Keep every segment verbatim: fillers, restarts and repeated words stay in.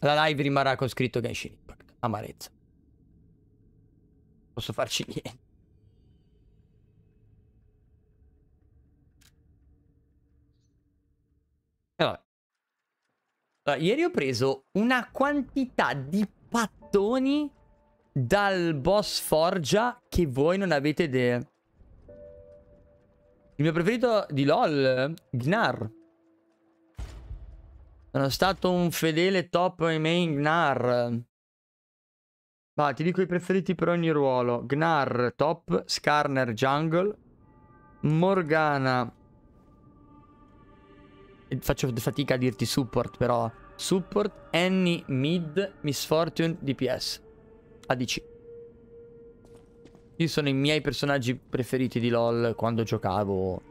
La live rimarrà con scritto Genshin Impact. Amarezza. Posso farci niente. E vabbè. Allora, ieri ho preso una quantità di pattoni dal boss Forgia che voi non avete idea. Il mio preferito di LoL, Gnar. Sono stato un fedele top main Gnar. Va, ti dico i preferiti per ogni ruolo. Gnar top, Skarner jungle, Morgana. Faccio fatica a dirti support però. Support, Annie mid, Miss Fortune D P S. A D C. Io sono i miei personaggi preferiti di LoL quando giocavo.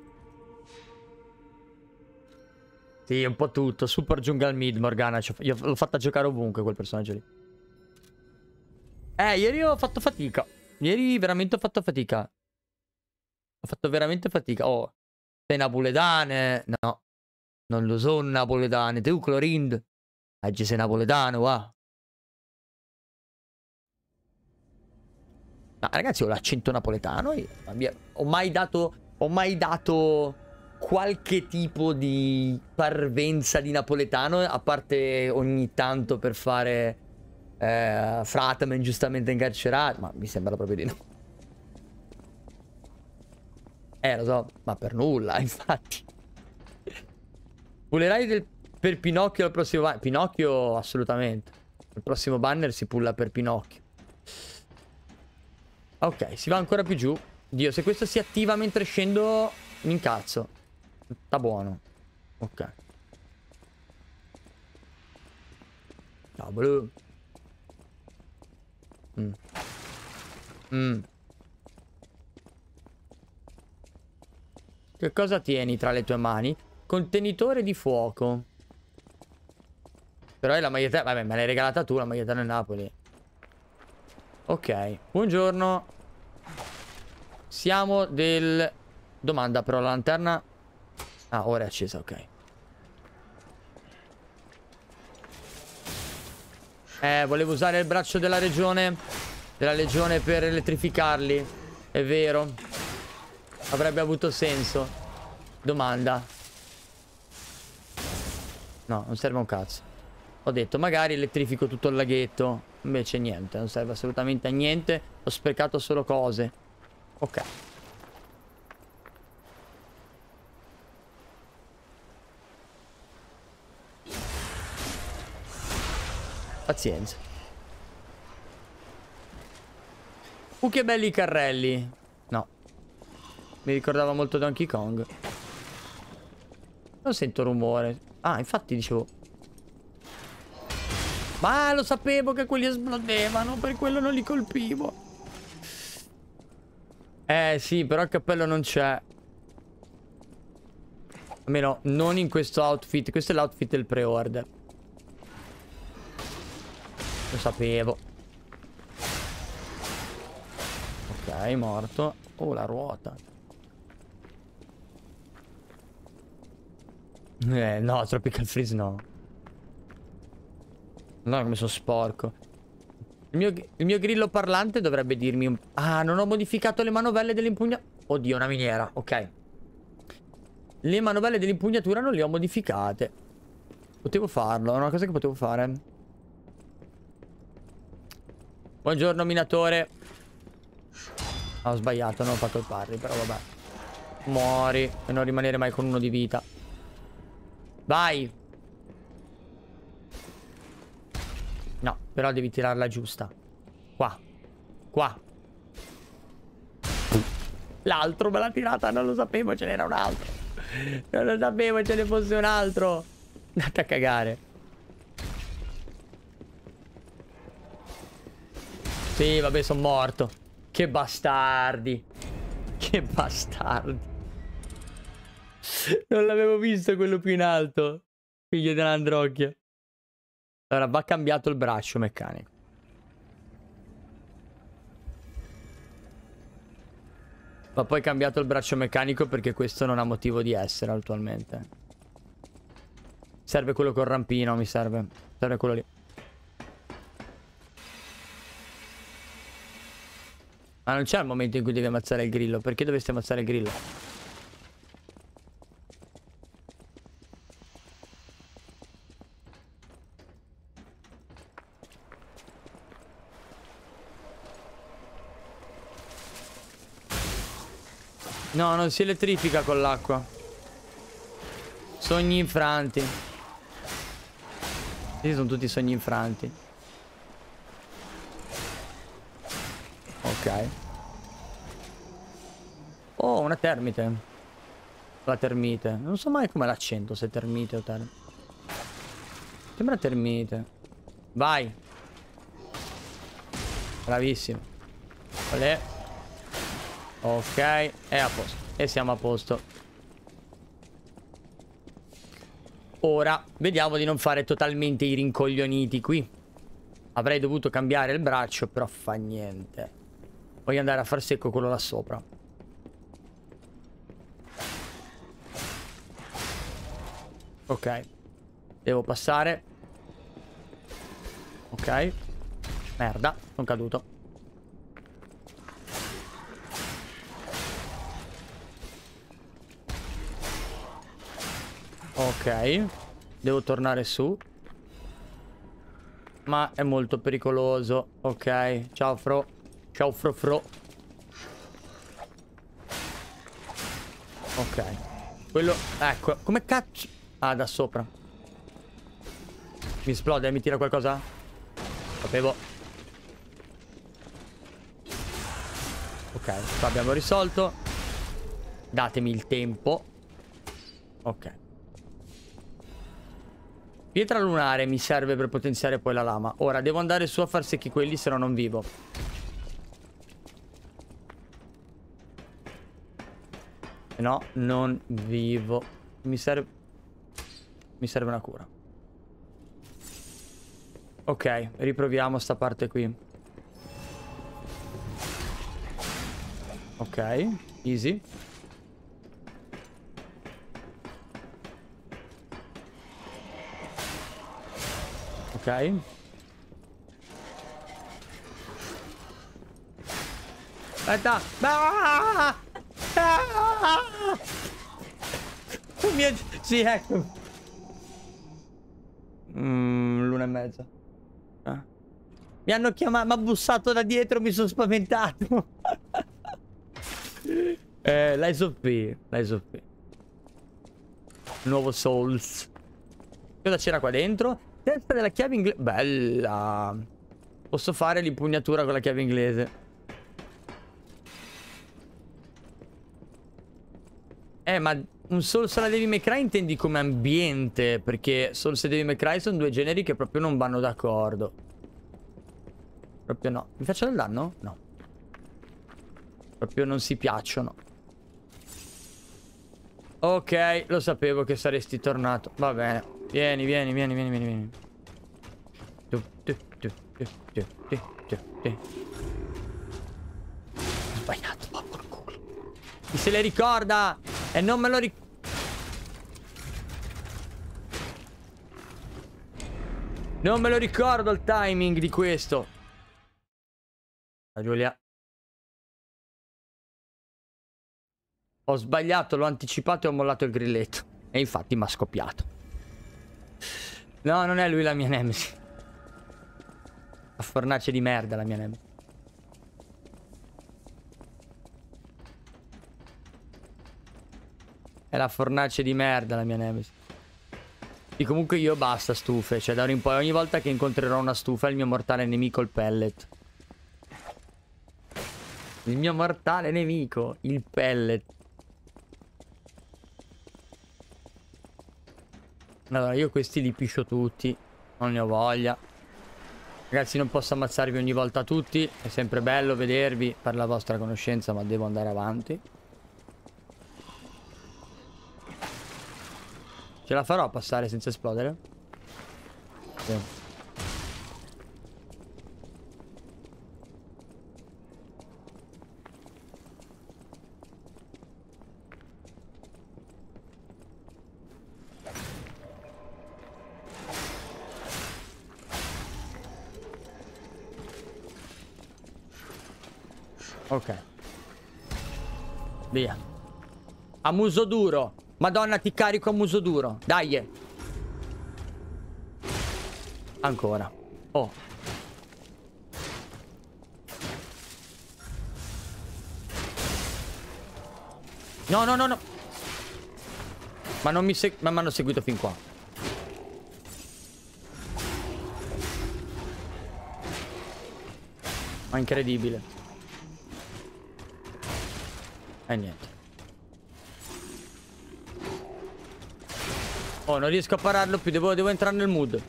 Sì, un po' tutto. Support jungle mid, Morgana. Io l'ho fatta giocare ovunque quel personaggio lì. Eh, ieri ho fatto fatica. Ieri veramente ho fatto fatica. Ho fatto veramente fatica. Oh, sei napoletane? No. Non lo so napoletane. Tu, Clorind. Oggi sei napoletano, va. Ma ragazzi, ho l'accento napoletano. Io. Ho mai dato... Ho mai dato qualche tipo di parvenza di napoletano, a parte ogni tanto per fare... Eh, Fratman ingiustamente incarcerato. Ma mi sembra proprio di no. Eh, lo so. Ma per nulla, infatti. Pullerai del, per Pinocchio al prossimo banner? Pinocchio, assolutamente. Il prossimo banner si pulla per Pinocchio. Ok, si va ancora più giù. Dio, se questo si attiva mentre scendo, mi incazzo. Sta buono. Ok. Cavolo. Mm. Mm. Che cosa tieni tra le tue mani? Contenitore di fuoco. Però è la maglietta... Vabbè, me l'hai regalata tu la maglietta del Napoli. Ok, buongiorno. Siamo del... Domanda, però la lanterna... Ah, ora è accesa, ok. Eh, volevo usare il braccio della regione... Della legione per elettrificarli. È vero. Avrebbe avuto senso. Domanda. No, non serve un cazzo. Ho detto, magari elettrifico tutto il laghetto. Invece niente, non serve assolutamente a niente. Ho sprecato solo cose. Ok. Pazienza. Uh, che belli i carrelli. No. Mi ricordava molto Donkey Kong. Non sento rumore. Ah, infatti dicevo... Ma lo sapevo che quelli esplodevano, per quello non li colpivo. Eh sì, però il cappello non c'è. Almeno non in questo outfit. Questo è l'outfit del pre-order. Lo sapevo. Ok, morto. Oh, la ruota. Eh, no, Tropical Freeze no. No, come sono sporco. Il mio, il mio grillo parlante dovrebbe dirmi un... Ah, non ho modificato le manovelle dell'impugnatura. Oddio, una miniera, ok. Le manovelle dell'impugnatura non le ho modificate. Potevo farlo, è una cosa che potevo fare. Buongiorno, minatore. Ah, ho sbagliato, non ho fatto il parry, però vabbè. Muori e non rimanere mai con uno di vita. Vai. No, però devi tirarla giusta. Qua. Qua. L'altro me l'ha tirata, non lo sapevo, ce n'era un altro. Non lo sapevo, ce ne fosse un altro. Andate a cagare. Sì, vabbè, sono morto. Che bastardi. Che bastardi. Non l'avevo visto quello più in alto. Figlio dell'androcchia. Allora, va cambiato il braccio meccanico. Va poi cambiato il braccio meccanico perché questo non ha motivo di essere attualmente. Serve quello col rampino, mi serve. Serve quello lì. Ma non c'è il momento in cui devi ammazzare il grillo. Perché dovresti ammazzare il grillo? No, non si elettrifica con l'acqua. Sogni infranti. Questi sono tutti sogni infranti. Ok. Oh, una termite. La termite. Non so mai come l'accento, se è termite o termite. Sembra termite. Vai. Bravissimo. Olè. Ok. È a posto. E siamo a posto. Ora, vediamo di non fare totalmente i rincoglioniti qui. Avrei dovuto cambiare il braccio, però fa niente. Voglio andare a far secco quello là sopra. Ok. Devo passare. Ok. Merda, sono caduto. Ok. Devo tornare su. Ma è molto pericoloso. Ok. Ciao Fro. Ciao Fro Fro. Ok. Quello... Ecco. Come cazzo... Ah, da sopra. Mi esplode, mi tira qualcosa? Sapevo. Ok, qua abbiamo risolto. Datemi il tempo. Ok. Pietra lunare mi serve per potenziare poi la lama. Ora devo andare su a far secchi quelli, se no non vivo. No, non vivo. Mi serve... Mi serve una cura. Ok, riproviamo sta parte qui. Ok, easy. Ok. Aspetta. Ah! Ah! Oh mio Dio. Sì, ecco. Mm, l'una e mezza. Ah. Mi hanno chiamato, mi ha bussato da dietro, mi sono spaventato. eh, l'Eyes of P. L'Eyes of P. Nuovo Souls. Cosa c'era qua dentro? Testa della chiave inglese. Bella. Posso fare l'impugnatura con la chiave inglese. Eh, ma un Souls alla Devil May Cry intendi come ambiente? Perché Souls e Devil May Cry sono due generi che proprio non vanno d'accordo. Proprio no. Mi faccio del danno? No. Proprio non si piacciono. Ok, lo sapevo che saresti tornato. Va bene. Vieni, vieni, vieni, vieni, vieni, vieni. Tu, tu, tu, tu, tu, tu, tu, tu. Ho sbagliato, ma por culo. Chi se le ricorda? E non me lo ricordo. Non me lo ricordo il timing di questo. La Giulia. Ho sbagliato, l'ho anticipato e ho mollato il grilletto. E infatti mi ha scoppiato. No, non è lui la mia nemesi. La fornace di merda la mia nemesi. È la fornace di merda la mia nemesi. E comunque io basta stufe. Cioè da ora in poi ogni volta che incontrerò una stufa il mio mortale nemico il pellet. Il mio mortale nemico il pellet. Allora io questi li piscio tutti. Non ne ho voglia. Ragazzi non posso ammazzarvi ogni volta tutti. È sempre bello vedervi per la vostra conoscenza, ma devo andare avanti. Ce la farò a passare senza esplodere? Sì. Ok. Via. A muso duro. Madonna, ti carico a muso duro. Dai. Ancora. Oh. No, no, no, no. Ma non mi seg- ma mi hanno seguito fin qua. Ma incredibile. E niente. Oh, non riesco a pararlo più. Devo, devo entrare nel mood.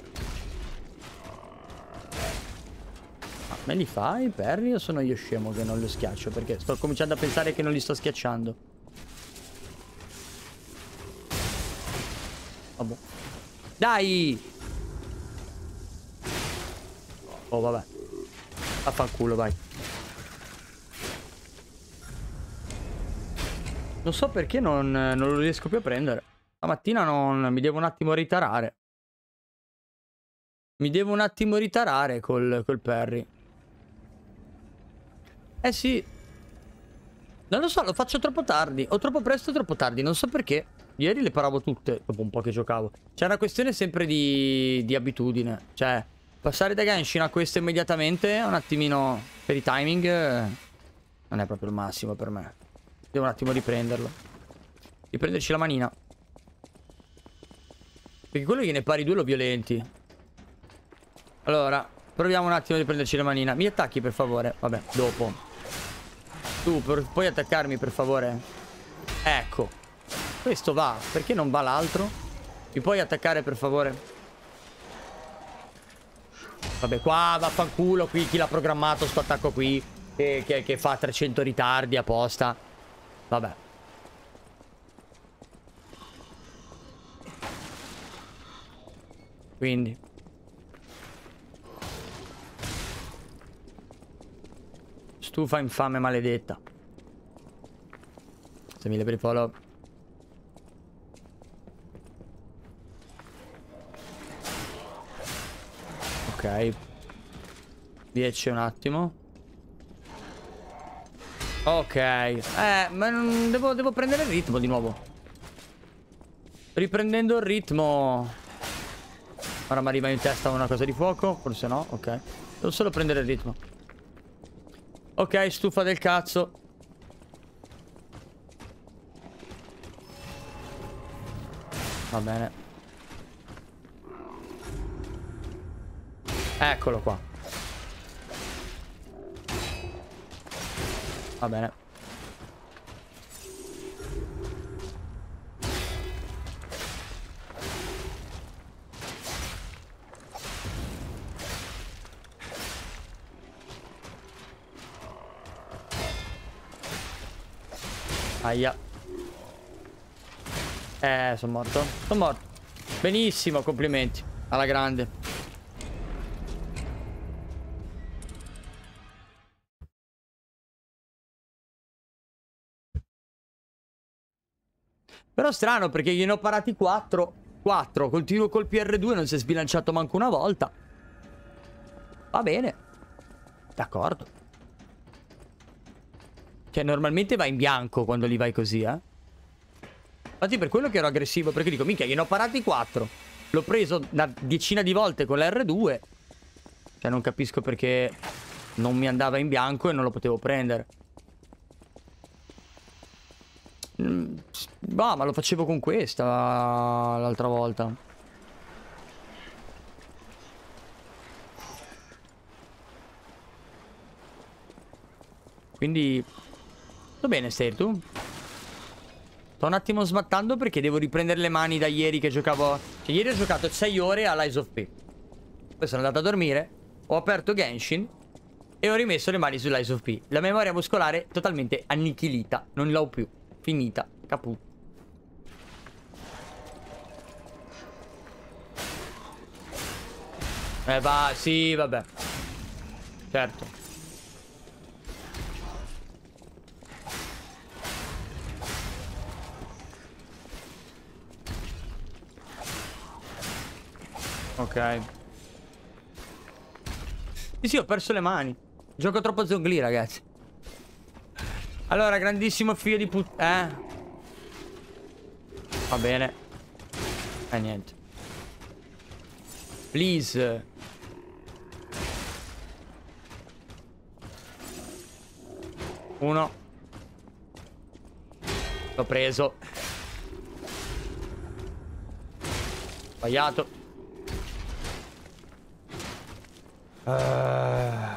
Ma me li fai, Perry, o sono io scemo che non lo schiaccio? Perché sto cominciando a pensare che non li sto schiacciando. Vabbè. Dai! Oh, vabbè. Affanculo, vai. Non so perché non, non lo riesco più a prendere. Stamattina non mi devo un attimo ritarare. Mi devo un attimo ritarare col, col Perry. Eh sì. Non lo so, lo faccio troppo tardi. O troppo presto o troppo tardi. Non so perché. Ieri le paravo tutte, dopo un po' che giocavo. C'è una questione sempre di, di abitudine. Cioè, passare da Genshin a questo immediatamente è un attimino... Per i timing eh, non è proprio il massimo per me. Devo un attimo riprenderlo. Riprenderci la manina. Perché quello che ne pari due lo violenti. Allora, proviamo un attimo a riprenderci la manina. Mi attacchi per favore? Vabbè, dopo. Tu per, puoi attaccarmi per favore? Ecco. Questo va. Perché non va l'altro? Mi puoi attaccare per favore? Vabbè, qua vaffanculo. Qui chi l'ha programmato sto attacco qui. Che, che, che fa trecento ritardi apposta. Vabbè. Quindi stufa infame maledetta. Grazie mille per il follow. Ok. dieci un attimo. Ok. Eh, ma non devo, devo prendere il ritmo di nuovo. Riprendendo il ritmo. Ora mi arriva in testa una cosa di fuoco. Forse no, ok. Devo solo prendere il ritmo. Ok, stufa del cazzo. Va bene. Eccolo qua. Va bene. Aia. Eh, sono morto. Sono morto. Benissimo, complimenti. Alla grande. Però strano perché gliene ho parati quattro. quattro. Continuo col P R due, non si è sbilanciato manco una volta. Va bene. D'accordo. Cioè, normalmente va in bianco quando li vai così, eh. Infatti per quello che ero aggressivo, perché dico, minchia, gliene ho parati quattro. L'ho preso una decina di volte con l'R due. Cioè, non capisco perché non mi andava in bianco e non lo potevo prendere. Mm, bah, ma lo facevo con questa l'altra volta. Quindi... Va bene, stai tu? Sto un attimo smattando perché devo riprendere le mani da ieri che giocavo... Cioè, ieri ho giocato sei ore a Lies of P. Poi sono andato a dormire, ho aperto Genshin e ho rimesso le mani su Lies of P. La memoria muscolare totalmente annichilita. Non l'ho più. Finita. Caput. Eh, va... Sì, vabbè. Certo. Ok. Sì, sì, ho perso le mani. Gioco troppo zongli, ragazzi. Allora, grandissimo figlio di put... Eh? Va bene. E eh, niente. Please. Uno. L'ho preso. Sbagliato. Uh...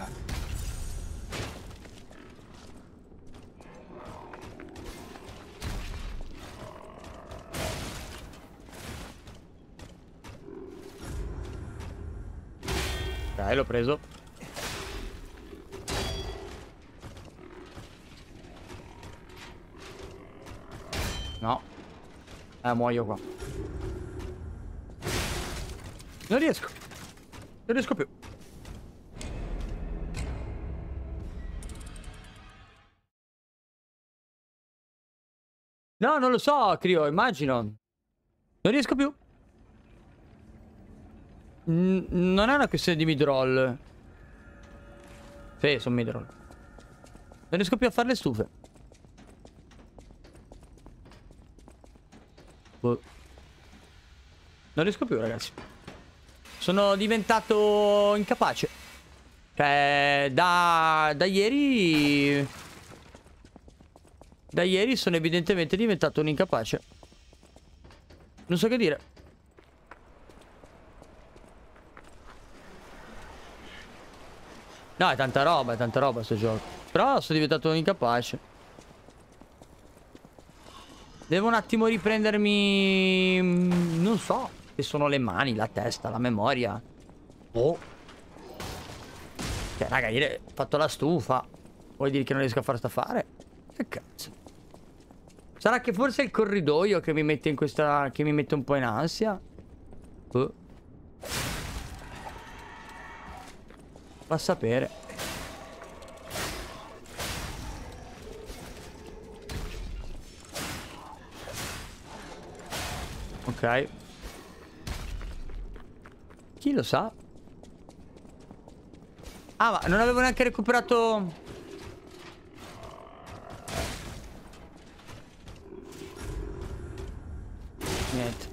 Ok, l'ho preso. No. Eh, muoio qua. Non riesco. Non riesco più. No, non lo so, Crio, immagino. Non riesco più. N non è una questione di midroll. Sì, sono midroll. Non riesco più a fare le stufe. Boh. Non riesco più, ragazzi. Sono diventato incapace. Cioè, da, da ieri... Da ieri sono evidentemente diventato un incapace. Non so che dire. No, è tanta roba, è tanta roba sto gioco. Però sono diventato un incapace. Devo un attimo riprendermi... Non so. Che sono le mani, la testa, la memoria. Oh. Cioè, raga, ieri ho fatto la stufa. Vuoi dire che non riesco a fare sta fare? Che cazzo. Sarà che forse è il corridoio che mi mette in questa... Che mi mette un po' in ansia? Oh. Va a sapere. Ok. Chi lo sa? Ah, ma non avevo neanche recuperato... Niente.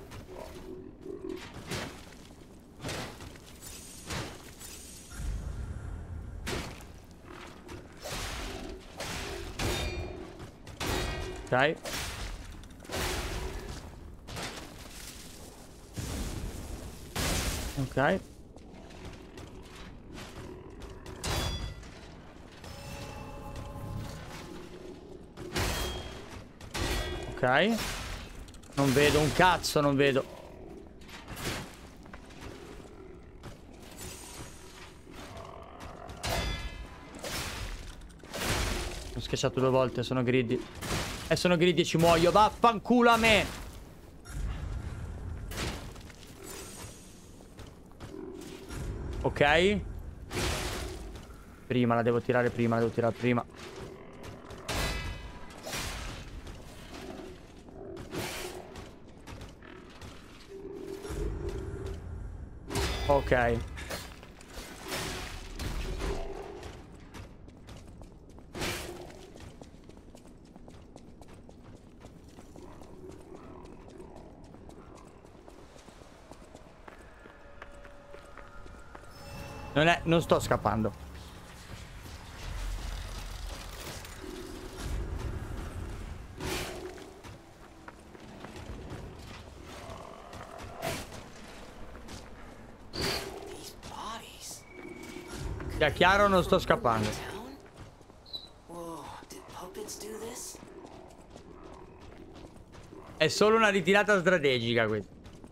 Ok. Ok. Ok. Non vedo un cazzo, non vedo. Ho schiacciato due volte, sono greedy. E sono greedy e ci muoio. Vaffanculo a me. Ok. Prima la devo tirare prima, la devo tirare prima. Ok. Non è... Non sto scappando. Sia chiaro, non sto scappando. È solo una ritirata strategica questa.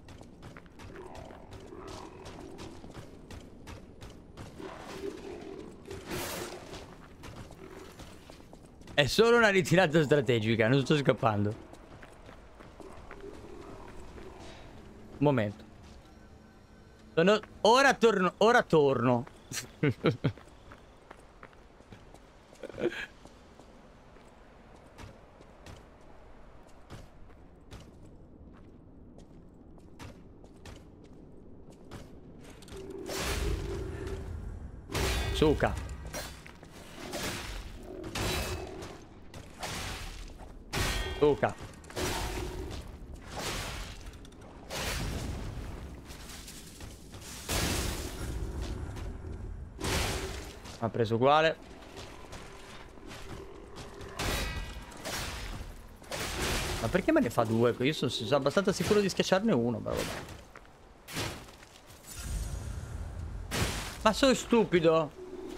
È solo una ritirata strategica, non sto scappando. Un momento. Sono... Ora torno, ora torno. Suca. Luca. Ha preso uguale. Ma perché me ne fa due? Io sono, sono abbastanza sicuro di schiacciarne uno, ma vabbè. Ma sono stupido.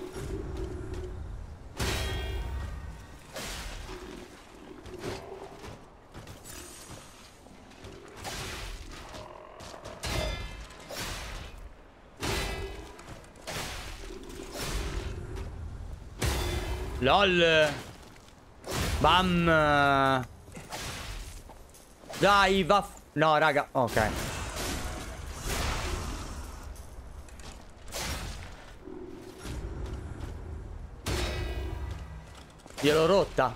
LOL. Bam. Dai, va. No, raga. Ok. Gliel'ho rotta.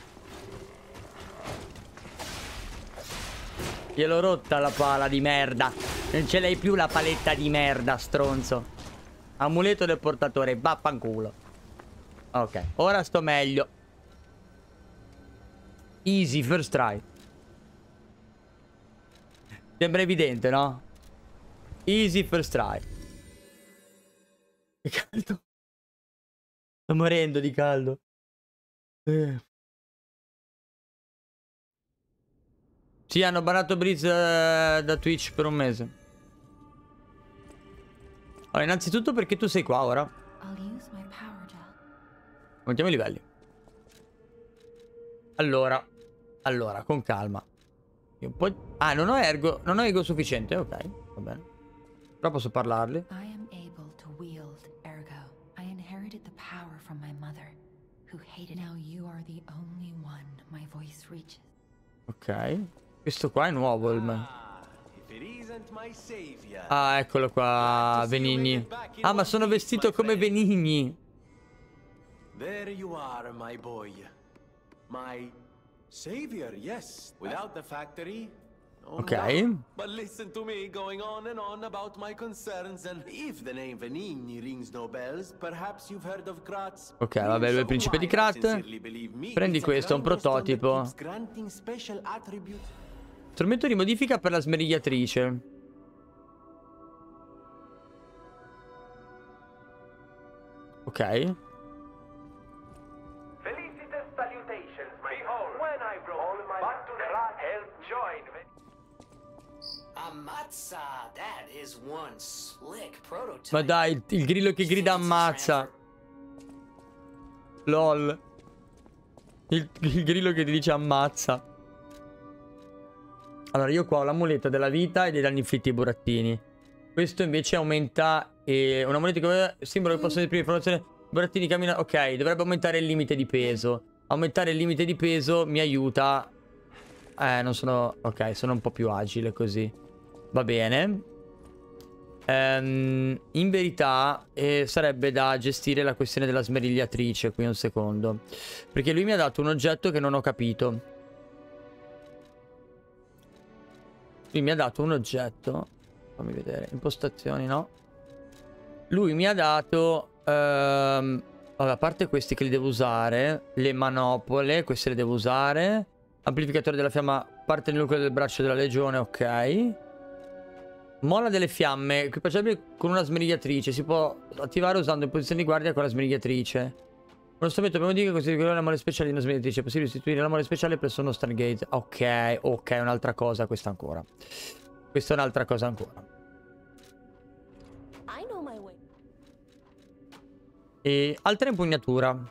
Gliel'ho rotta la pala di merda. Non ce l'hai più la paletta di merda, stronzo. Amuleto del portatore. Vaffanculo. Ok, ora sto meglio. Easy first try. Sembra evidente, no? Easy first try. Che caldo. Sto morendo di caldo. Eh. Sì, hanno bannato Breeze uh, da Twitch per un mese. Allora, innanzitutto perché tu sei qua ora? Aumentiamo i livelli. Allora. Allora, con calma. Io un po'... Ah, non ho ergo. Non ho ego sufficiente. Ok, va bene. Però posso parlarli. I am able to wield ergo. I inherited the power from my mother, who hated. Now you are the only one my voice reaches. Ok. Questo qua è nuovo il me. Ah, eccolo qua, Benigni. Ah, ma sono vestito come Benigni. There you are, my boy. My savior, yes. Without the factory. Oh, ok. no. But listen to me going on and on about my concerns, and if the name Venigni rings no bells, perhaps you've heard of Kratz. Ok, vabbè, lui è il principe di Krat. Prendi questo, è un prototipo. Strumento di modifica per la smerigliatrice. Ok. Ma dai, il, il grillo che grida ammazza. LOL. Il, il grillo che ti dice ammazza. Allora, io qua ho l'amuleto della vita e dei danni inflitti ai burattini. Questo invece aumenta eh, un amuleto che simbolo che possono esprimere informazione. Burattini cammina. Ok, dovrebbe aumentare il limite di peso. Aumentare il limite di peso mi aiuta. Eh, non sono... Ok, sono un po' più agile così. Va bene. Ehm, in verità eh, sarebbe da gestire la questione della smerigliatrice. Qui un secondo. Perché lui mi ha dato un oggetto che non ho capito. Lui mi ha dato un oggetto. Fammi vedere. Impostazioni, no? Lui mi ha dato... Ehm, vabbè, a parte questi che li devo usare. Le manopole, queste le devo usare. Amplificatore della fiamma, parte nel nucleo del braccio della legione, ok. Mola delle fiamme, equipaggiabile con una smerigliatrice. Si può attivare usando in posizione di guardia con la smerigliatrice. Uno strumento abbiamo detto che considera la mole speciale di una smerigliatrice. È possibile istituire la mole speciale presso uno Stargate. Ok, ok, un'altra cosa questa ancora. Questa è un'altra cosa ancora. E altra impugnatura.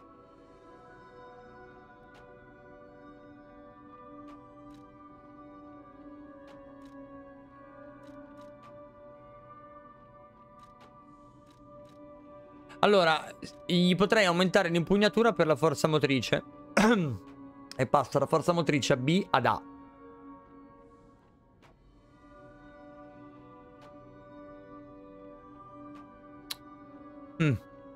Allora, gli potrei aumentare l'impugnatura per la forza motrice. E passo da forza motrice a B ad A. Mm.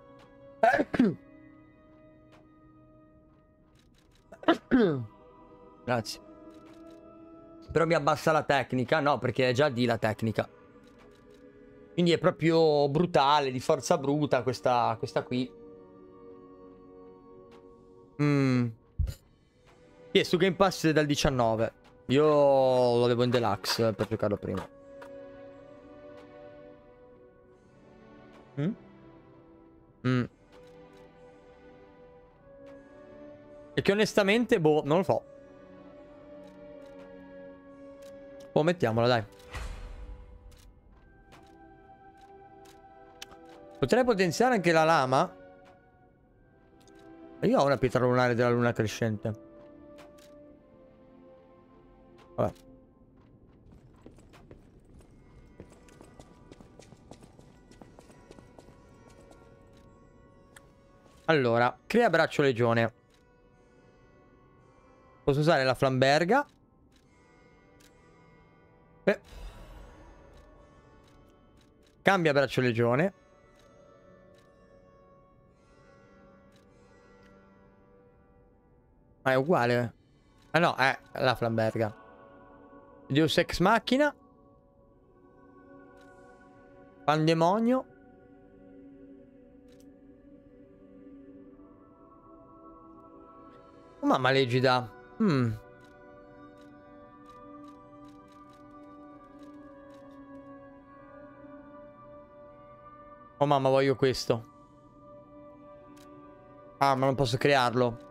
Grazie. Però mi abbassa la tecnica. No, perché è già D la tecnica. Quindi è proprio brutale, di forza bruta questa, questa qui. Mm. Sì, è su Game Pass dal diciannove. Io lo avevo in deluxe per giocarlo prima. Mm? Mm. E che onestamente, boh, non lo so. Oh, mettiamola, dai. Potrei potenziare anche la lama. Io ho una pietra lunare della luna crescente. Vabbè. Allora, crea braccio legione. Posso usare la flamberga. Eh. Cambia braccio legione. Ma è uguale. Ah no, è la flamberga. Deus ex machina. Pandemonio. Oh, mamma legida. Hmm. Oh mamma, voglio questo. Ah, ma non posso crearlo.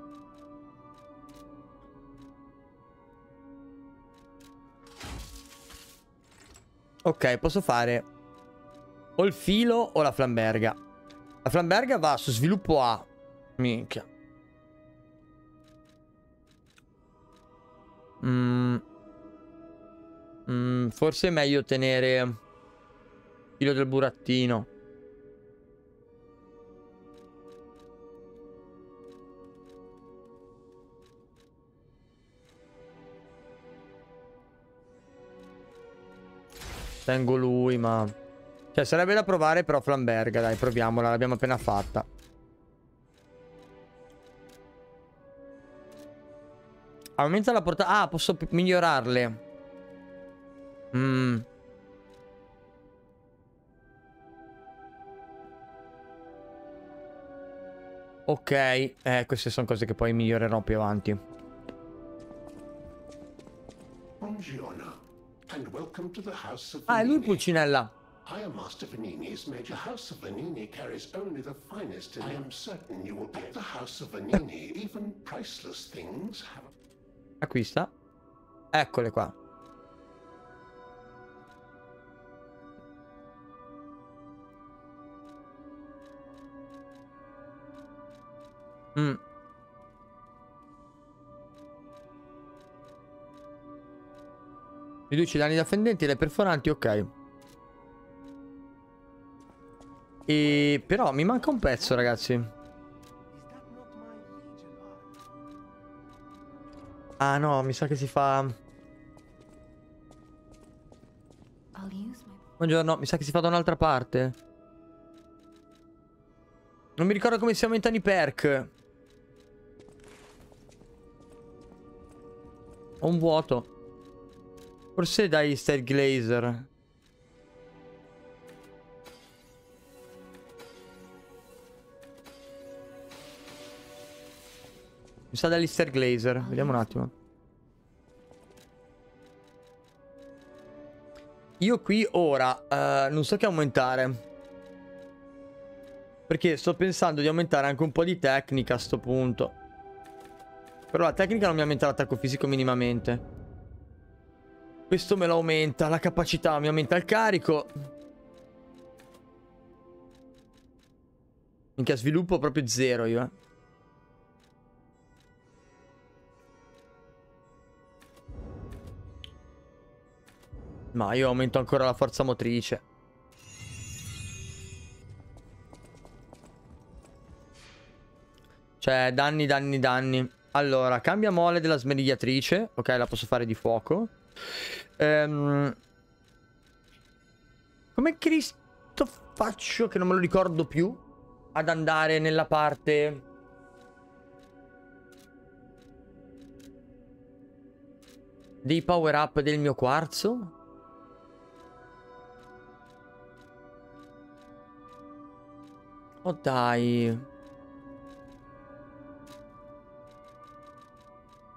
Ok, posso fare o il filo o la flamberga. La flamberga va su sviluppo A. Minchia. Mm. Mm, forse è meglio tenere filo del burattino. Tengo lui, ma... Cioè, sarebbe da provare però flamberga. Dai, proviamola. L'abbiamo appena fatta. Aumenta la portata... Ah, posso migliorarle. Mm. Ok. Eh, queste sono cose che poi migliorerò più avanti. Buongiorno. And welcome to the House of Ah, è lui Vanini. Pulcinella. I am Master Vanini's Major House of Vanini carries only the finest, and I am certain you will get the House of Vanini. Even priceless things have... Acquista. Eccole qua. Mm. Riduci i danni da fendenti e le perforanti, ok. E però mi manca un pezzo, ragazzi. Ah no, mi sa che si fa... Buongiorno, mi sa che si fa da un'altra parte. Non mi ricordo come si aumentano i perk. Ho un vuoto. Forse dai Star Glazer. Mi sa dagli Star Glazer. Vediamo un attimo. Io qui ora uh, non so che aumentare. Perché sto pensando di aumentare anche un po' di tecnica a sto punto. Però la tecnica non mi aumenta l'attacco fisico minimamente. Questo me lo aumenta, la capacità mi aumenta il carico. Minchia, sviluppo proprio zero io, eh. Ma io aumento ancora la forza motrice. Cioè, danni, danni, danni. Allora, cambia mole della smerigliatrice. Ok, la posso fare di fuoco. Ehm... Come Cristo faccio, che non me lo ricordo più, ad andare nella parte... dei power up del mio quarzo? Oh dai.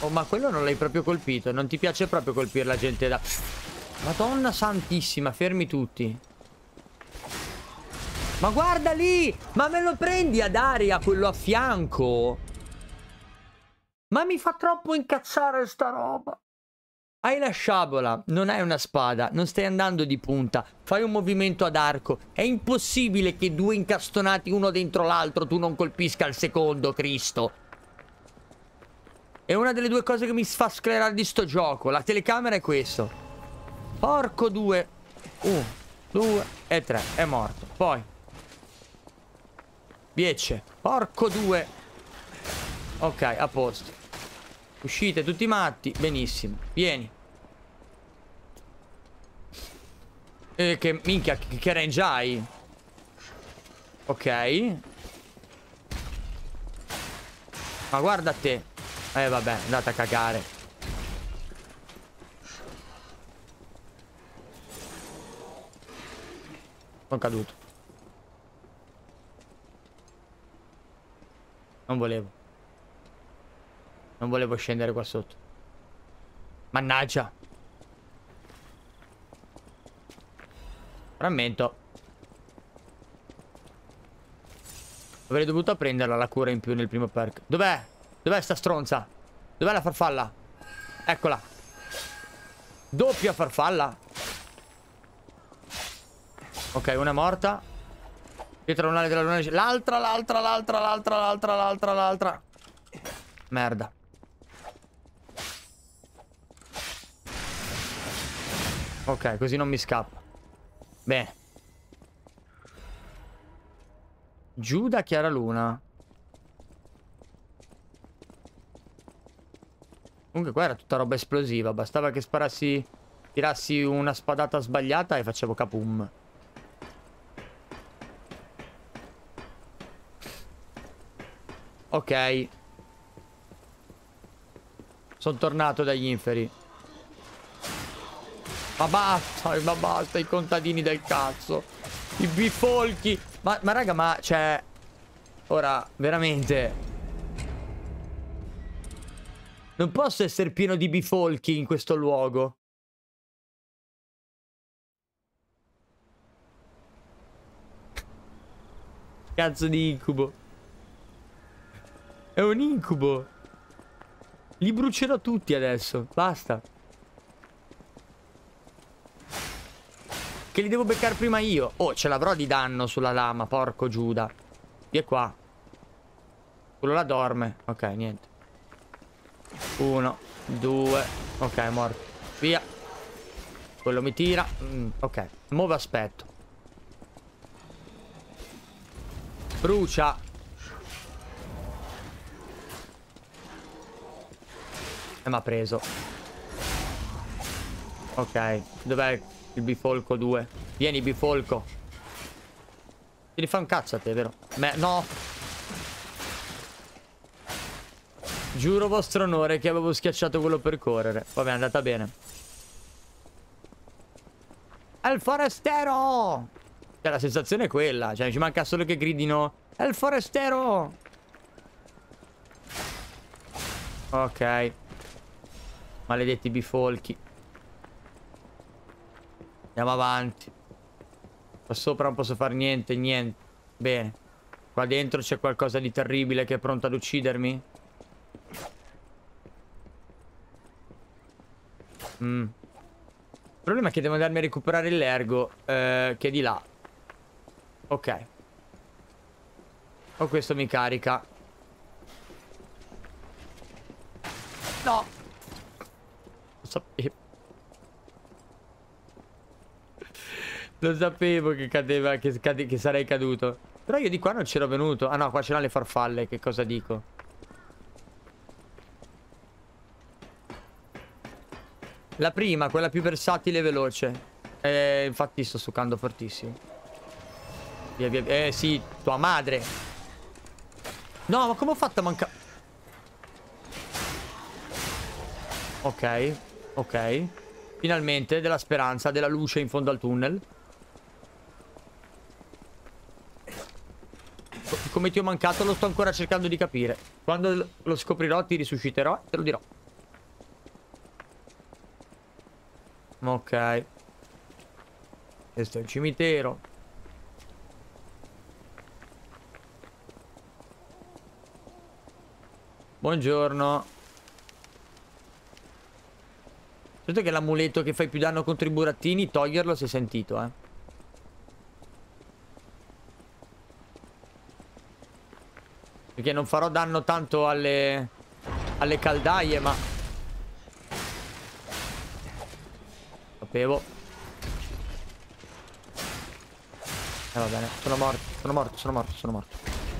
Oh, ma quello non l'hai proprio colpito. Non ti piace proprio colpire la gente da... Madonna santissima, fermi tutti. Ma guarda lì! Ma me lo prendi ad aria quello a fianco? Ma mi fa troppo incazzare sta roba. Hai la sciabola, non hai una spada, non stai andando di punta, fai un movimento ad arco. È impossibile che due incastonati uno dentro l'altro tu non colpisca il secondo, Cristo. È una delle due cose che mi fa sclerare di sto gioco. La telecamera è questo. Porco due. Uno, due e tre. È morto. Poi dieci. Porco due. Ok, a posto. Uscite tutti matti. Benissimo. Vieni. Eh, che minchia, che, che range hai? Ok. Ma guarda te. Eh vabbè, andate a cagare. Sono caduto. Non volevo. Non volevo scendere qua sotto. Mannaggia. Frammento. Avrei dovuto prenderla la cura in più nel primo perk. Dov'è? Dov'è sta stronza? Dov'è la farfalla? Eccola. Doppia farfalla. Ok, una è morta. Pietra lunare della luna. L'altra, l'altra, l'altra, l'altra, l'altra, l'altra, l'altra. Merda. Ok, così non mi scappa. Bene. Giuda Chiara Luna. Comunque qua era tutta roba esplosiva. Bastava che sparassi, tirassi una spadata sbagliata e facevo capum. Ok. Sono tornato dagli inferi. Ma basta, ma basta i contadini del cazzo. I bifolchi. Ma, ma raga, ma cioè... Ora, veramente... Non posso essere pieno di bifolchi in questo luogo. Cazzo di incubo. È un incubo. Li brucerò tutti adesso. Basta. Che li devo beccare prima io. Oh, ce l'avrò di danno sulla lama. Porco Giuda. Via qua. Quello là dorme. Ok, niente. Uno, due. Ok, è morto. Via. Quello mi tira. mm, Ok, muovo aspetto. Brucia. E m'ha preso. Ok, dov'è il bifolco due? Vieni bifolco. Ti rifà un cazzo a te, vero? Me no. Giuro vostro onore che avevo schiacciato quello per correre. Vabbè, è andata bene. È il forestero! Cioè, la sensazione è quella. Cioè, ci manca solo che gridino è il forestero! Ok. Maledetti bifolchi. Andiamo avanti. Qua sopra non posso fare niente, niente. Bene. Qua dentro c'è qualcosa di terribile che è pronto ad uccidermi? Mm. Il problema è che devo andarmi a recuperare l'ergo eh, che è di là. Ok. O questo mi carica. No. Lo sapevo. Lo sapevo che cadeva, che, cade, che sarei caduto. Però io di qua non c'ero venuto. Ah no, qua c'erano le farfalle. Che cosa dico? La prima, quella più versatile e veloce. Eh, infatti sto succando fortissimo. Via, via, via. Eh sì, tua madre. No, ma come ho fatto a mancare? Ok, ok. Finalmente della speranza, della luce in fondo al tunnel. Come ti ho mancato lo sto ancora cercando di capire. Quando lo scoprirò ti risusciterò e te lo dirò. Ok. Questo è il cimitero. Buongiorno. Certo che l'amuleto che fai più danno contro i burattini, toglierlo si è sentito, eh. Perché non farò danno tanto alle... alle caldaie, ma... Sapevo. Eh, va bene. Sono morto, sono morto, sono morto, sono morto.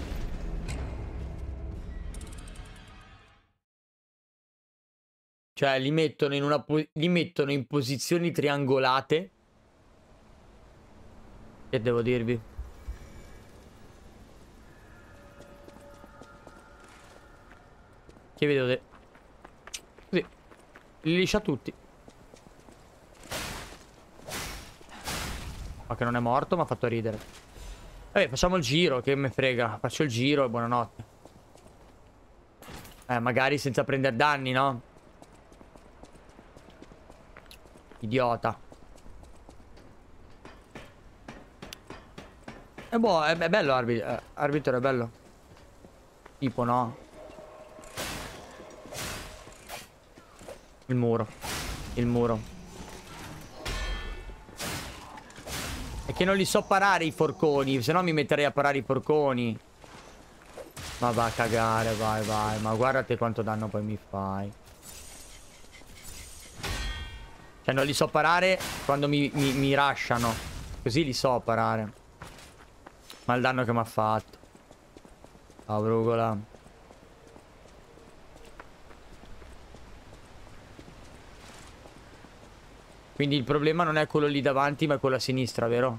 Cioè, li mettono in una... po- li mettono in posizioni triangolate. Che devo dirvi? Che vedo de... Così. Li liscia tutti. Ma che non è morto, mi ha fatto ridere. Vabbè, facciamo il giro, che me frega. Faccio il giro e buonanotte. Eh, magari senza prendere danni, no? Idiota. E boh, è, è bello arbitro. Eh, arbitro è bello. Tipo, no? Il muro. Il muro. È che non li so parare i forconi. Se no mi metterei a parare i forconi. Ma va a cagare, vai, vai. Ma guardate quanto danno poi mi fai. Cioè non li so parare quando mi, mi, mi rushano. Così li so parare. Ma il danno che mi ha fatto. Ah, brugola. Quindi il problema non è quello lì davanti, ma è quello a sinistra, vero?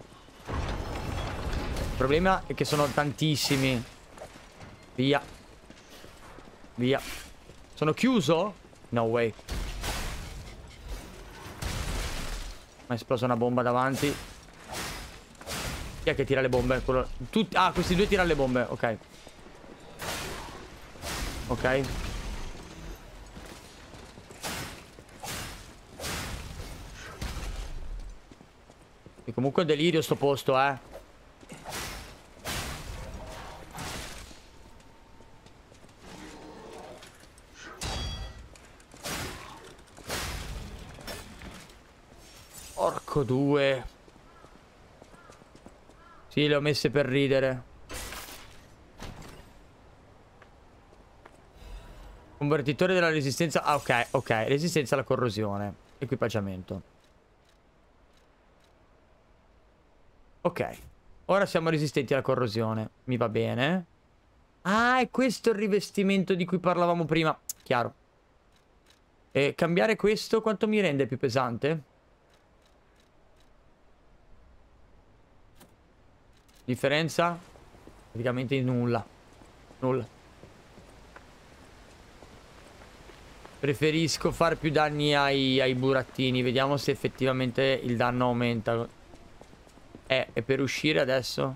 Il problema è che sono tantissimi. Via. Via. Sono chiuso? No way. Mi è esplosa una bomba davanti. Chi è che tira le bombe? Quello... Tutti... Ah, questi due tirano le bombe. Ok. Ok. E comunque è delirio sto posto, eh. Porco due. Sì, le ho messe per ridere. Convertitore della resistenza. Ah, ok, ok. Resistenza alla corrosione. Equipaggiamento. Ok. Ora siamo resistenti alla corrosione. Mi va bene. Ah, è questo il rivestimento di cui parlavamo prima. Chiaro. E cambiare questo quanto mi rende più pesante? Differenza? Praticamente nulla. Nulla. Preferisco fare più danni ai, ai burattini. Vediamo se effettivamente il danno aumenta. Eh, e per uscire adesso?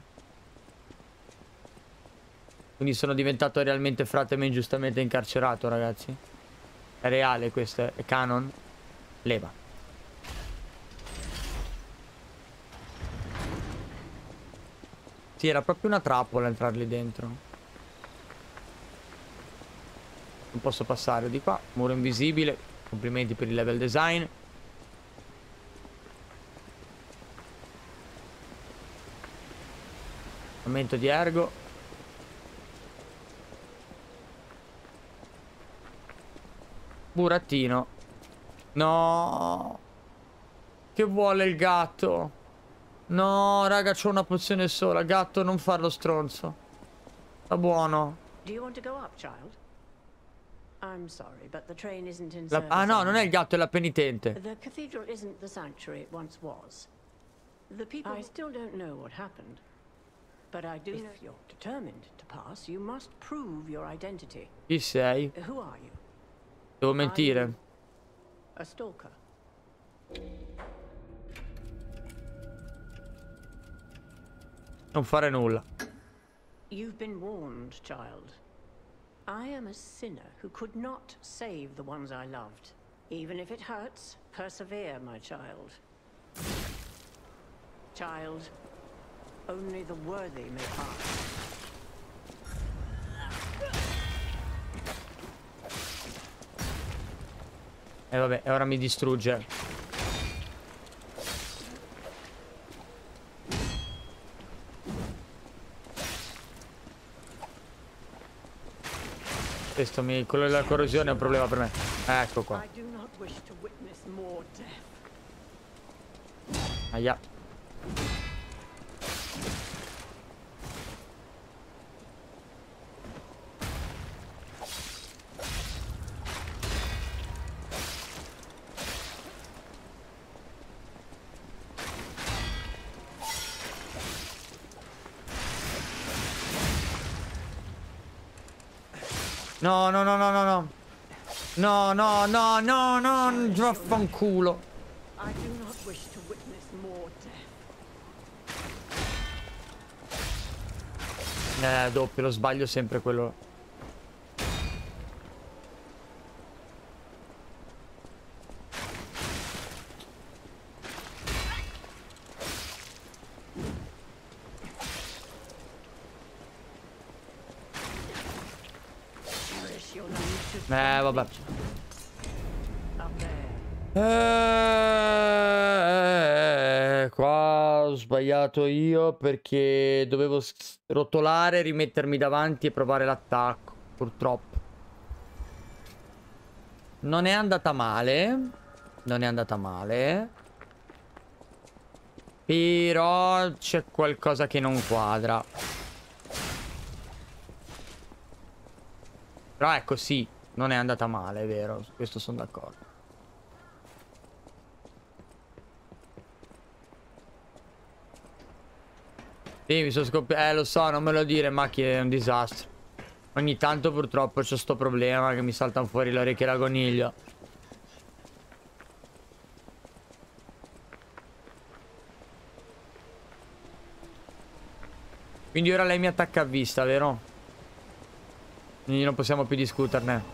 Quindi sono diventato realmente frate ma ingiustamente incarcerato, ragazzi. È reale questo, è canon. Leva. Sì, era proprio una trappola entrarli dentro. Non posso passare di qua. Muro invisibile. Complimenti per il level design. Aumento di ergo. Burattino. No. Che vuole il gatto? No, raga, c'ho una pozione sola. Gatto, non farlo stronzo. Sta buono. Do you want to go up, child? I'm sorry, but the train isn't in La... service. Ah no, non è il gatto, è la penitente. The cathedral isn't the sanctuary it once was. The people I still don't know what happened. But I do know if you're determined to pass, you must prove your identity. Chi sei? Who are you? Devo mentire. A stalker. Non fare nulla. You've been warned, child. I am a sinner who could not save the ones I loved. Even if it hurts, persevere, my child. Child, only the worthy may pass. E eh vabbè, e ora mi distrugge. Questo mi, quello della corrosione è un problema per me. Ecco qua. Aia. No, no, no, no, no, no. No, no, no, no, no, vaffanculo. Eh, doppio, lo sbaglio sempre quello. Eh, vabbè. Eh, qua ho sbagliato io perché dovevo rotolare, rimettermi davanti e provare l'attacco. Purtroppo. Non è andata male. Non è andata male. Però c'è qualcosa che non quadra. Però ecco, sì. Non è andata male, è vero, su questo sono d'accordo. Sì, mi sono scoppiato. Eh, lo so, non me lo dire, ma che è un disastro. Ogni tanto purtroppo c'è sto problema che mi saltano fuori le orecchie da coniglio. Quindi ora lei mi attacca a vista, vero? Quindi non possiamo più discuterne.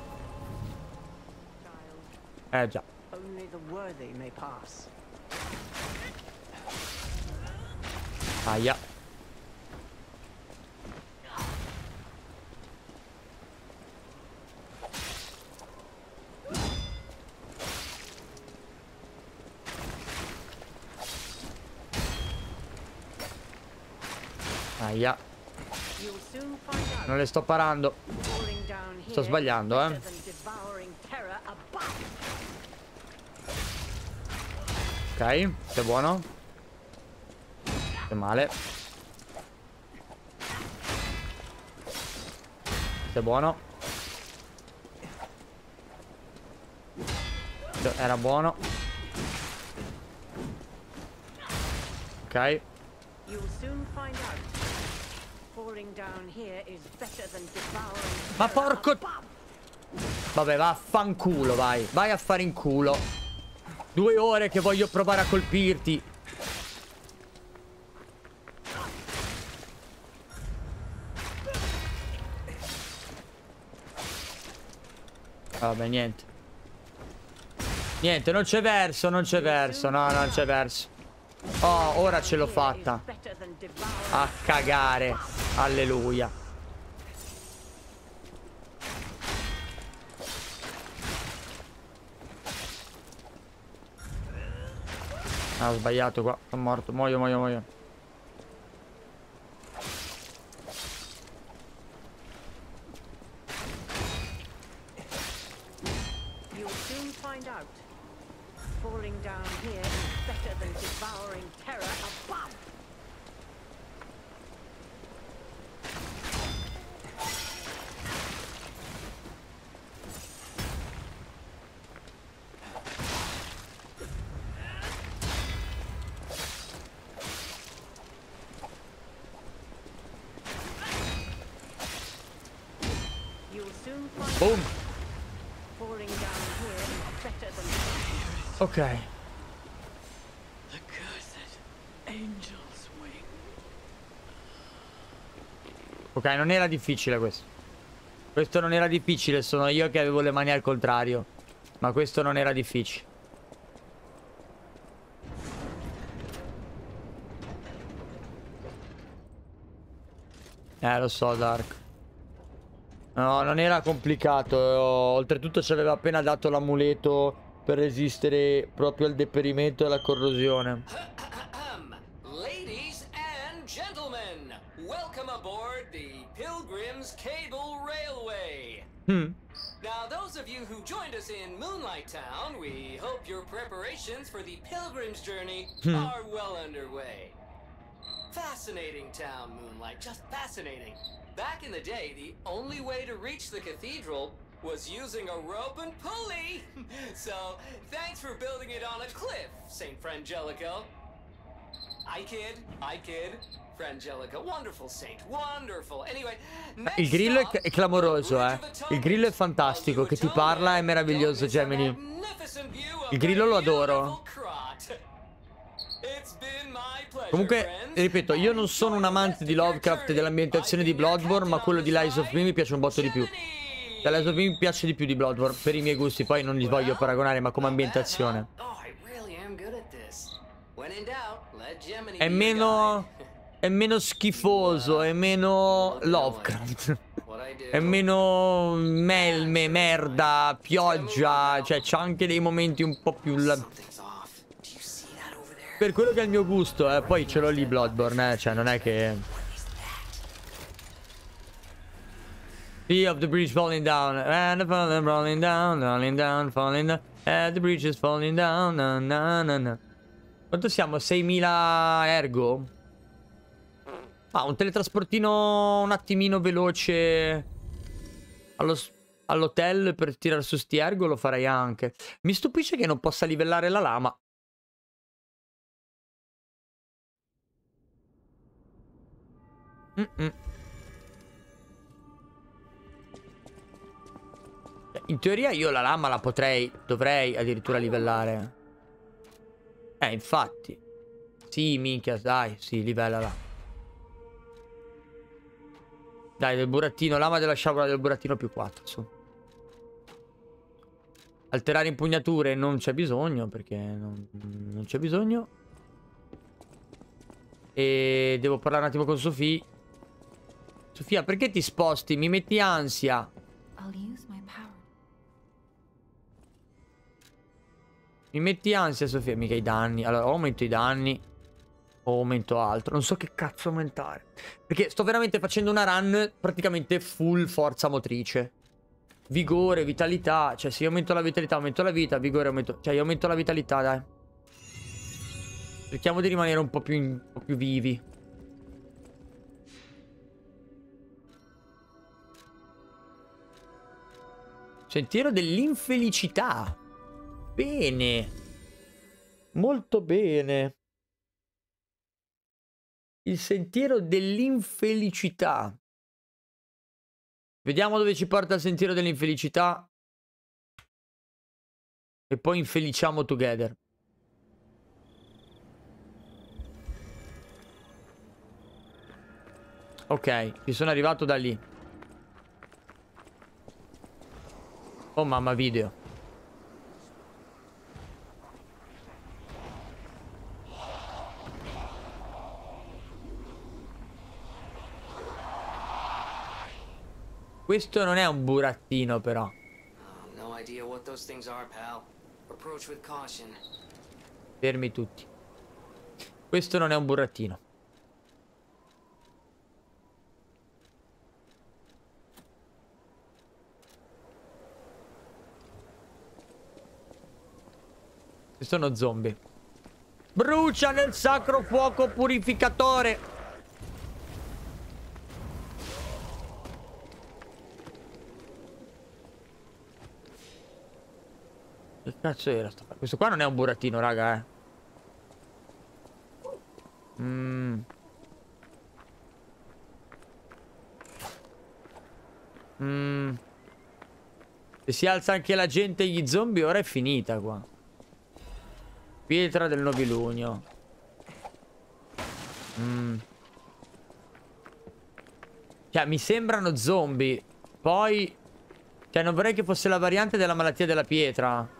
Eh già. Aia. Aia. Non le sto parando. Sto sbagliando, eh. Ok, sei buono. Sei male. Sei buono. Era buono. Ok. Ma porco... Vabbè, vaffanculo, vai. Vai a fare in culo. Due ore che voglio provare a colpirti. Vabbè, niente. Niente, non c'è verso, non c'è verso. No, non c'è verso. Oh, ora ce l'ho fatta. A cagare. Alleluia. Ah, ho sbagliato qua. Sono morto. Muoio, muoio, muoio. Boom. Ok. Ok, non era difficile questo. Questo non era difficile, sono io che avevo le mani al contrario. Ma questo non era difficile. Eh, lo so, Dark. No, non era complicato. Oltretutto ci aveva appena dato l'amuleto per resistere proprio al deperimento e alla corrosione. Ladies and gentlemen, welcome aboard the Pilgrim's Cable Railway. Hmm. Now, those of you who joined us in Moonlight Town, we hope your preparations for the Pilgrim's Journey Hmm. are well underway. Fascinating town, Moonlight, just fascinating. Back in the day, the only way to reach the cathedral was using a rope and pulley. So, thanks for building it on a cliff, Saint Frangelico. I kid, I kid. Frangelico, wonderful saint, wonderful. Anyway, Il grillo è, è clamoroso, eh. Il grillo è fantastico, che ti parla, è meraviglioso, Gemini. Il grillo lo adoro. Comunque, ripeto, io non sono un amante di Lovecraft e dell'ambientazione di Bloodborne, ma quello di Lies of P mi piace un botto di più. Cioè, Lies of P mi piace di più di Bloodborne, per i miei gusti, poi non li voglio paragonare, ma come ambientazione. È meno... è meno schifoso, è meno Lovecraft. È meno melme, merda, pioggia, cioè c'ha anche dei momenti un po' più... La... Per quello che è il mio gusto, eh. Poi ce l'ho lì Bloodborne, eh. Cioè non è che... Sea of the bridge falling down, and the falling, falling down, falling down, falling down, and the bridge is falling down, na na na na. Quanto siamo? seimila ergo? Ah, un teletrasportino un attimino veloce allo, all'hotel per tirare su sti ergo lo farei anche. Mi stupisce che non possa livellare la lama. Mm-mm. In teoria io la lama la potrei, dovrei addirittura livellare. Eh, infatti. Sì, minchia, dai, sì, livellala. Dai, del burattino, lama della sciabola del burattino più quattro, su. Alterare impugnature non c'è bisogno, perché non, non c'è bisogno. E devo parlare un attimo con Sofia. Sofia, perché ti sposti? Mi metti ansia. Mi metti ansia, Sofia. Mica i danni. Allora, o aumento i danni o aumento altro. Non so che cazzo aumentare. Perché sto veramente facendo una run praticamente full forza motrice. Vigore, vitalità. Cioè, se io aumento la vitalità, aumento la vita. Vigore, aumento... Cioè, io aumento la vitalità, dai. Cerchiamo di rimanere un po' più, in... un po' più vivi. Sentiero dell'infelicità. Bene. Molto bene. Il sentiero dell'infelicità. Vediamo dove ci porta il sentiero dell'infelicità. E poi infeliciamo together. Ok, ci sono arrivato da lì. Oh mamma video. Questo non è un burattino, però. Fermi tutti. Questo non è un burattino. Questo è uno zombie. Brucia nel sacro fuoco purificatore. Che cazzo era sto? Questo qua non è un burattino, raga, eh. Mm. Mm. Se si alza anche la gente e gli zombie, ora è finita qua. Pietra del nobilunio. Mm. Cioè, mi sembrano zombie. Poi Cioè, non vorrei che fosse la variante della malattia della pietra. A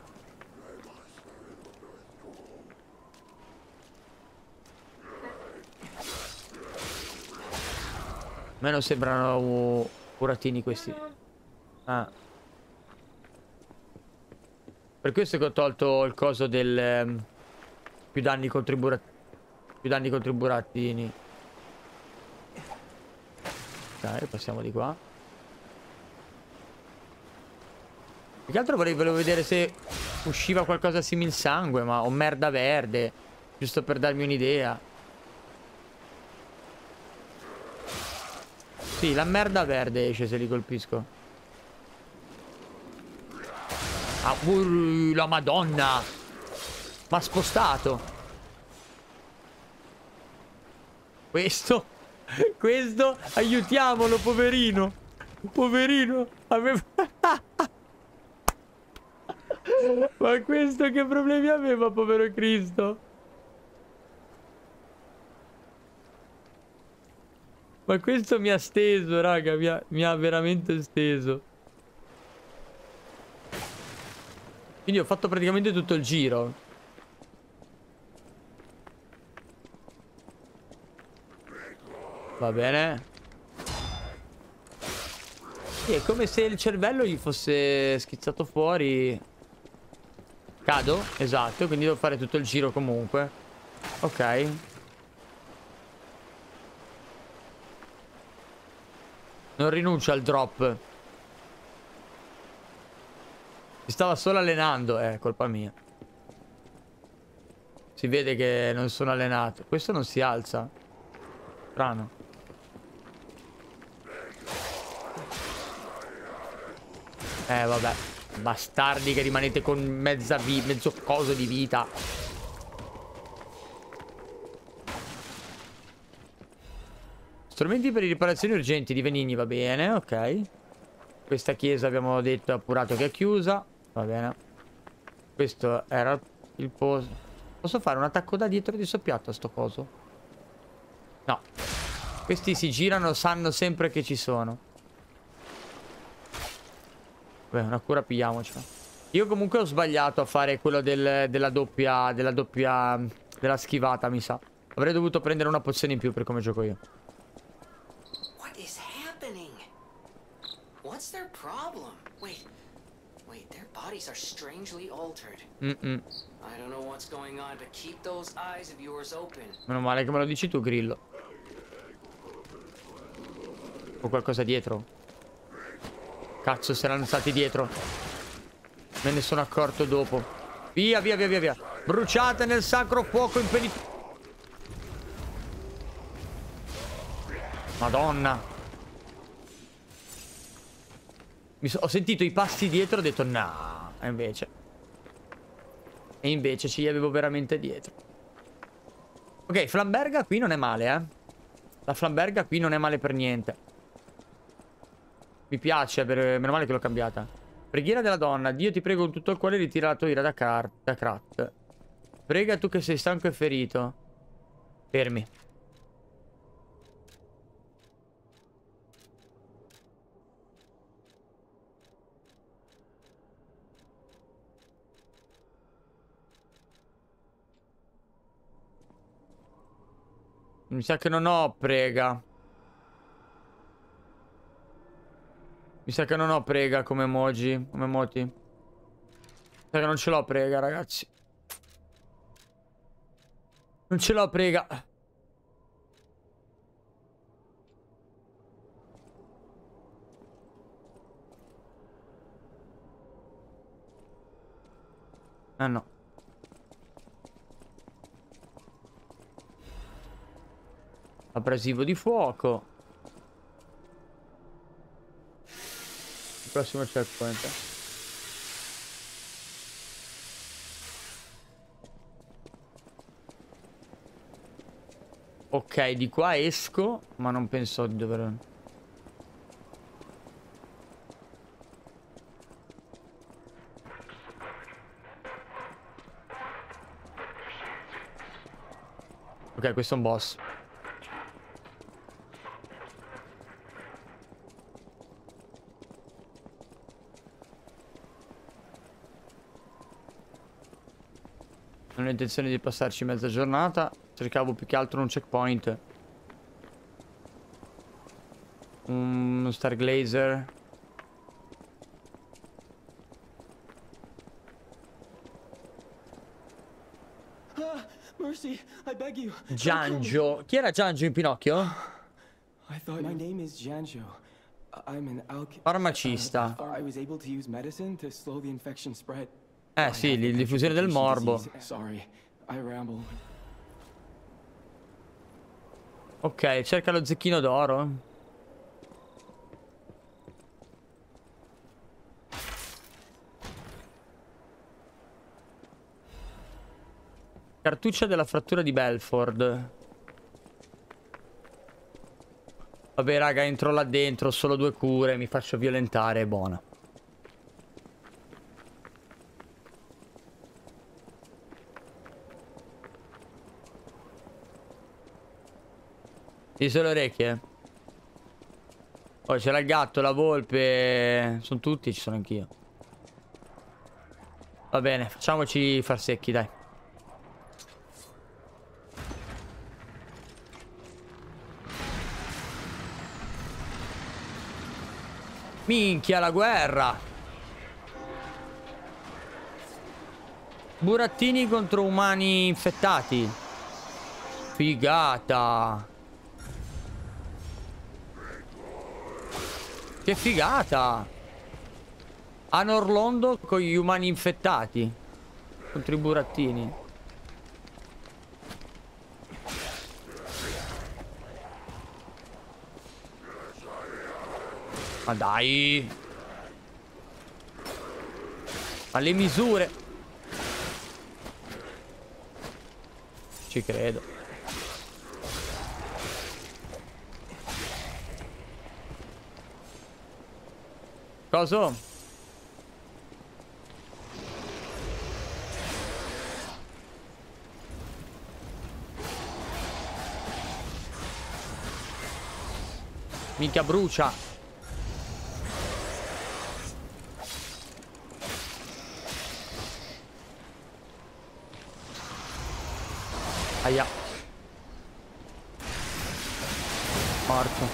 me non sembrano uh, burattini questi. Ah. Per questo che ho tolto il coso del... Um, più danni contro i burattini. Più danni contro i burattini. Ok, passiamo di qua. Più che altro vorrei, volevo vedere se usciva qualcosa simil sangue, ma o merda verde. Giusto per darmi un'idea. Sì, la merda verde esce se li colpisco. Ah, uh, la madonna! M'ha spostato. Questo. Questo. Aiutiamolo, poverino. Poverino. Aveva... Ma questo che problemi aveva, povero Cristo? Ma questo mi ha steso, raga. Mi ha, mi ha veramente steso. Quindi ho fatto praticamente tutto il giro. Va bene. Sì, è come se il cervello gli fosse schizzato fuori. Cado? Esatto, quindi devo fare tutto il giro comunque. Ok. Non rinuncio al drop. Si stava solo allenando. Eh, colpa mia. Si vede che non sono allenato. Questo non si alza. Strano. Eh, vabbè. Bastardi che rimanete con mezza vita, mezzo coso di vita. Strumenti per riparazioni urgenti di Venigni, va bene, ok. Questa chiesa abbiamo detto, appurato che è chiusa. Va bene. Questo era il posto. Posso fare un attacco da dietro di soppiatto a sto coso? No. Questi si girano, sanno sempre che ci sono. Beh, una cura pigliamocela. Io comunque ho sbagliato a fare quello del, della doppia... Della doppia... Della schivata, mi sa. Avrei dovuto prendere una pozione in più per come gioco io. What is happening? What's their problem? Wait. Wait, their bodies are strangely altered. Mm-mm. I don't know what's going on, but keep those eyes of yours open. Meno male che me lo dici tu, Grillo. O qualcosa dietro? Cazzo, se erano stati dietro. Me ne sono accorto dopo. Via, via, via, via, via. Bruciate nel sacro fuoco impenitente. Madonna. Mi so ho sentito i passi dietro e ho detto no. E invece. E invece ci avevo veramente dietro. Ok, Flamberga qui non è male, eh. La Flamberga qui non è male per niente. Mi piace, per... meno male che l'ho cambiata. Preghiera della donna. Dio ti prego con tutto il cuore, ritira la tua ira da, Car da Krat. Prega tu che sei stanco e ferito. Fermi. Mi sa che non ho prega. Mi sa che non ho prega come emoji, come emoti. Mi sa che non ce l'ho prega, ragazzi. Non ce l'ho prega. Ah no. Abrasivo di fuoco. Prossimo checkpoint. Ok, di qua esco, ma non penso di dover... Ok, questo è un boss. Non ho intenzione di passarci mezza giornata. Cercavo più che altro un checkpoint. Un Stargazer. Ah, mercy, I beg you. Giangio. Chi era Giangio in Pinocchio? I thought my name is Giangio. I'm an alch- Farmacista. Uh, I was able to use medicine to slow the infection spread. Eh sì, la diffusione del morbo. Sorry, I ramble. Ok, cerca lo zecchino d'oro. Cartuccia della frattura di Belford. Vabbè raga, entro là dentro, solo due cure, mi faccio violentare, è buona. Ti sono le orecchie? Oh, c'era il gatto, la volpe. Sono tutti, ci sono anch'io. Va bene, facciamoci far secchi, dai. Minchia, la guerra. Burattini contro umani infettati. Figata. Che figata. Anorlondo con gli umani infettati. Contro i burattini. Ma dai. Alle misure. Ci credo. Cosa? Mica brucia. Aia. Morto.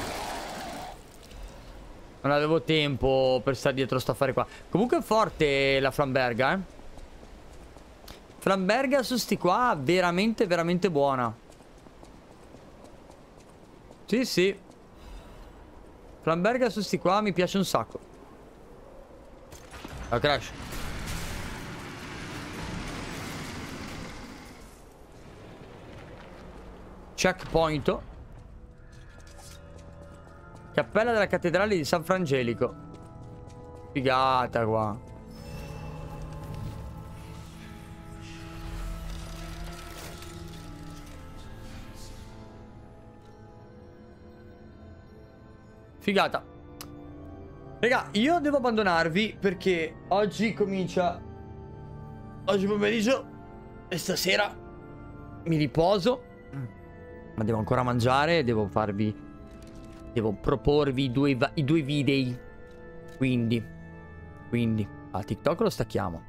Non avevo tempo per stare dietro sto affare qua. Comunque è forte la Flamberga, eh. Flamberga su sti qua, veramente, veramente buona. Sì, sì. Flamberga su sti qua mi piace un sacco. La crash. Checkpoint. Cappella della cattedrale di San Frangelico. Figata qua. Figata. Raga, io devo abbandonarvi perché oggi comincia. Oggi pomeriggio e stasera mi riposo. Ma devo ancora mangiare. Devo farvi. Devo proporvi i due, i due video. Quindi Quindi a TikTok lo stacchiamo.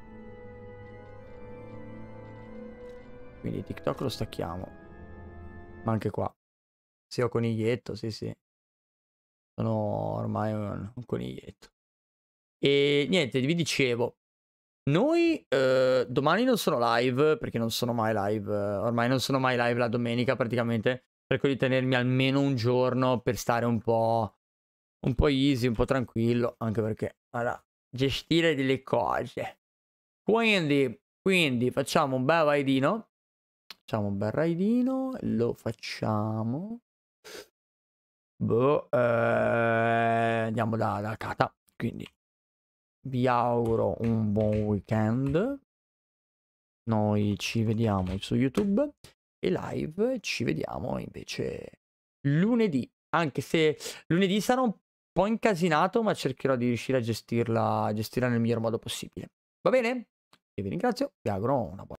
Quindi TikTok lo stacchiamo. Ma anche qua. Sì, ho coniglietto, sì sì. Sono ormai un, un coniglietto. E niente, vi dicevo. Noi eh, domani non sono live, perché non sono mai live. Eh, ormai non sono mai live la domenica praticamente. Cerco di tenermi almeno un giorno per stare un po', un po' easy, un po' tranquillo. Anche perché, allora, gestire delle cose. Quindi, quindi facciamo un bel raidino. Facciamo un bel raidino. Lo facciamo. Boh, eh, andiamo da, da Kata. Quindi vi auguro un buon weekend. Noi ci vediamo su YouTube. E live ci vediamo invece lunedì. Anche se lunedì sarà un po' incasinato, ma cercherò di riuscire a gestirla, a gestirla nel miglior modo possibile. Va bene? Io vi ringrazio, vi auguro una buona